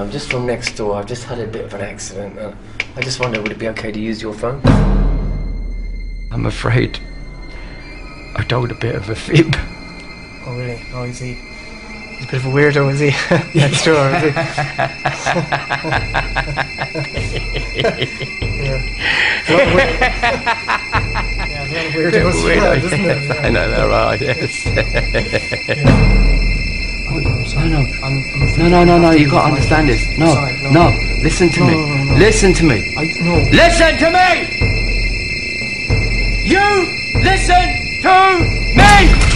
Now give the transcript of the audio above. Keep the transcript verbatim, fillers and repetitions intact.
I'm just from next door. I've just had a bit of an accident. Uh, I just wonder, would it be okay to use your phone? I'm afraid I told a bit of a fib. Oh really? Oh, is he? He's a bit of a weirdo, is he? Next door, is he? Yeah. Yeah, there's a lot of weirdos. Weirdo, around, isn't yes. there? Yeah. I know that, right? Yes. Yeah. Oh, No, no, I'm, I'm no, no, no, no. You got to understand this. No, Sorry, no. no. Listen to No, me. no, no, no. Listen to me. I, no. Listen to me. You listen to me.